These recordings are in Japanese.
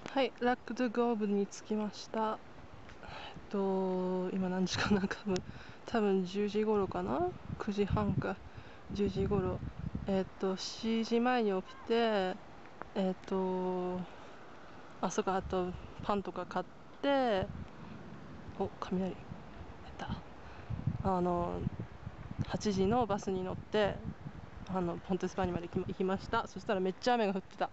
はい、ラック・ドゥ・ゴーブに着きました。今何時かな、多分10時頃かな、9時半か、10時頃。7時前に起きて、あとパンとか買って、雷、8時のバスに乗って、ポンテスパーニまで行きました。そしたらめっちゃ雨が降ってた。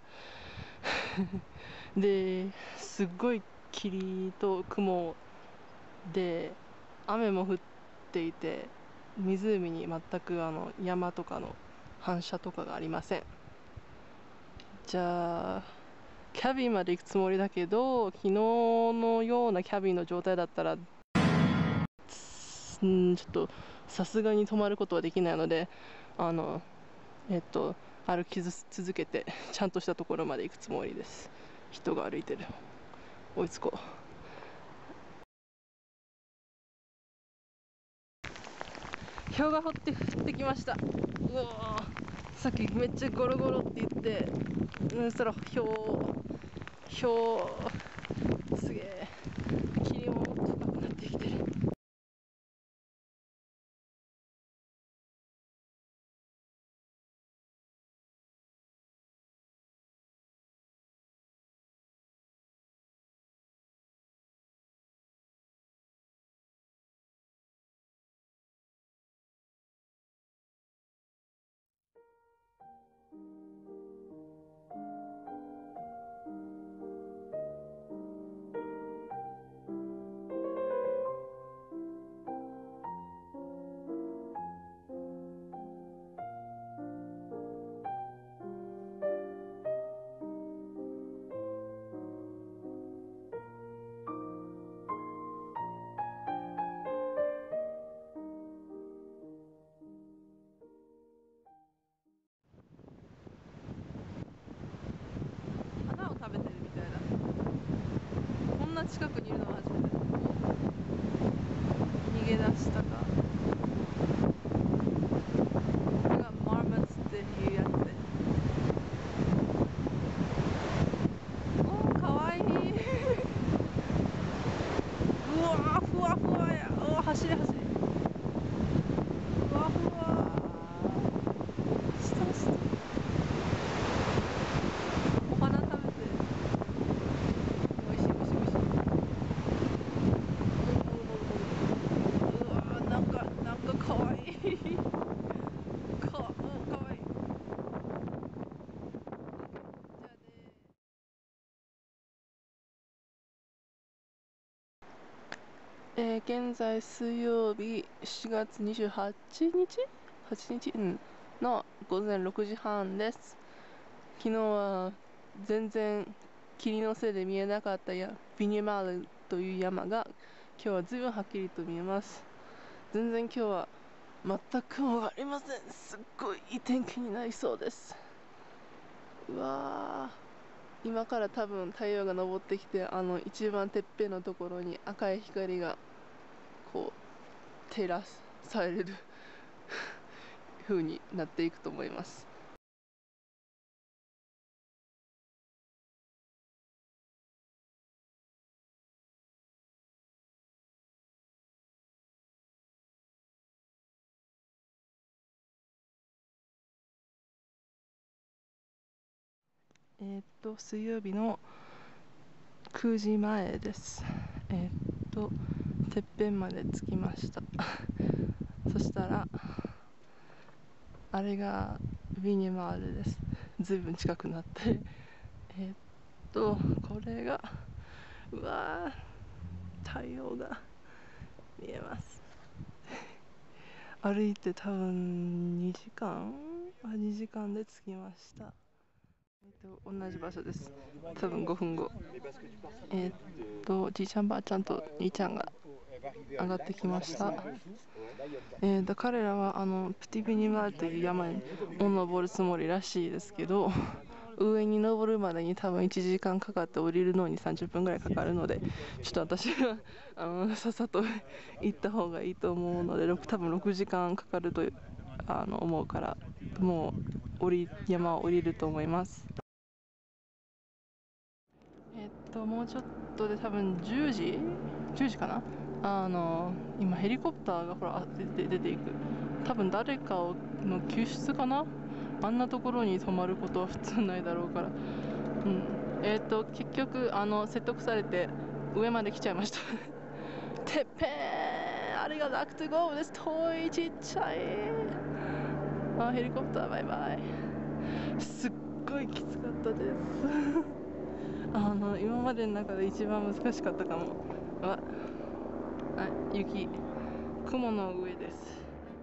ですっごい霧と雲で雨も降っていて、湖に全く山とかの反射とかがありません。じゃあキャビンまで行くつもりだけど、昨日のようなキャビンの状態だったらちょっとさすがに泊まることはできないので、歩き続けてちゃんとしたところまで行くつもりです。人が歩いてる。追いつこう。氷が降ってきました。うわー、さっきめっちゃゴロゴロって言って、そしたらすげえ、霧ももっと深くなってきてる。花を食べてるみたいだ。こんな近くにいるのは初めて。逃げ出したか。これがマーモッツっていうやつで。かわいい。うわー、ふわふわや。走り。ふわふわ。お花食べてる。おいしい。うわー、なんかかわいい。かわいい。じゃあね。現在水曜日7月28日 ?8 日、の午前6時半です。昨日は全然霧のせいで見えなかったビニュマールという山が今日は随分はっきりと見えます。全然今日は全く雲がありません。すっごいいい天気になりそうです。うわー、今から多分太陽が昇ってきて、一番てっぺんのところに赤い光がこう照らされる風になっていくと思います。水曜日の9時前です。てっぺんまで着きました。そしたらあれがビニマールです。ずいぶん近くなってこれがうわー、太陽が見えます。歩いて多分2時間で着きました。同じ場所です。多分5分後。おじいちゃんばあちゃんと兄ちゃんが上がってきました。彼らはプティビニマールという山を登るつもりらしいですけど、上に登るまでに多分1時間かかって降りるのに30分ぐらいかかるので、ちょっと私はさっさと行った方がいいと思うので、多分6時間かかると思うから、もう山を降りると思います。 もうちょっとで多分10時かな。今ヘリコプターがほら出ていく。多分誰かの救出かな。あんなところに泊まることは普通ないだろうから。結局説得されて上まで来ちゃいました。てっぺん、あれが楽とゴーです。遠い、ちっちゃい。ヘリコプターバイバイ。すっごいきつかったです。今までの中で一番難しかったかも。雪、雲の上です。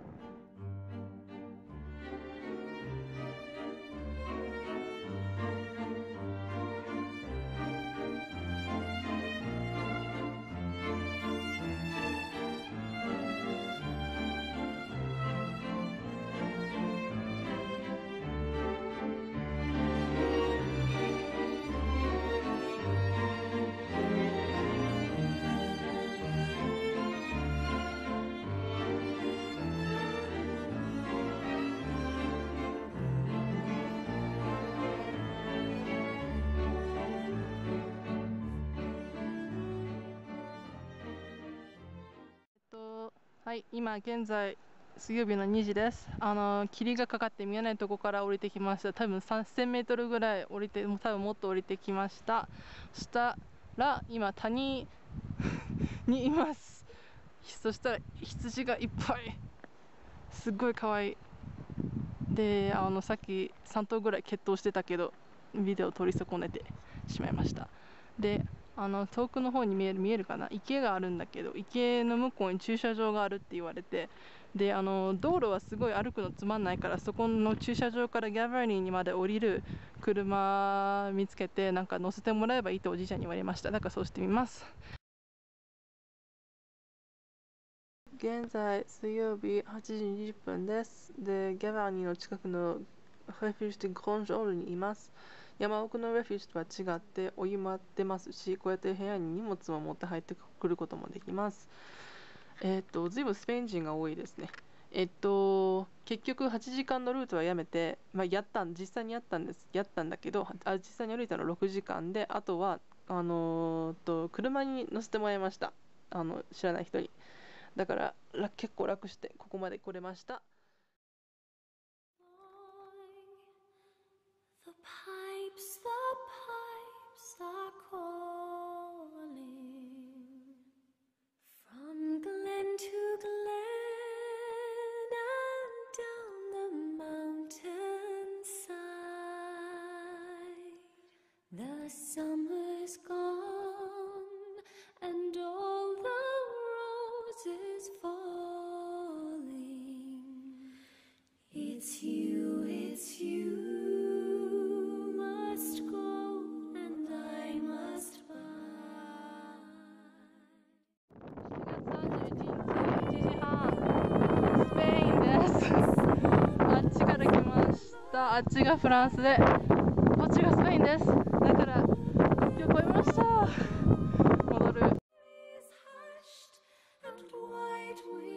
はい、今現在水曜日の2時です。霧がかかって見えないところから降りてきました。多分3000メートルぐらい降りて、多分もっと降りてきました。そしたら今谷にいます。そしたら羊がいっぱい、すっごい可愛い。で、さっき3頭ぐらい決闘してたけどビデオ撮り損ねてしまいました。で、遠くの方に見えるかな、池があるんだけど、池の向こうに駐車場があるって言われて、で道路はすごい歩くのつまんないから、そこの駐車場からギャバーニーにまで降りる車見つけて、なんか乗せてもらえばいいとおじいちゃんに言われました。だからそうしてみます。現在水曜日8時20分です。で、ギャバーニーの近くのレフュージでグロンジョールにいます。山奥のレフュージとは違ってお湯も出ますし、こうやって部屋に荷物も持って入ってくることもできます。ずいぶんスペイン人が多いですね。結局8時間のルートはやめて、実際にやったんだけど、実際に歩いたの6時間で、あとは車に乗せてもらいました。知らない人に。だから結構楽してここまで来れました。The pipes are calling from glen to glen and down the mountainside. The summer's gone and all the roses falling. It's you must go and I must buy. 7月31日1時半、スペインです。あっちから来ました。あっちがフランスで、こっちがスペインです。だから旅行来ました。戻る。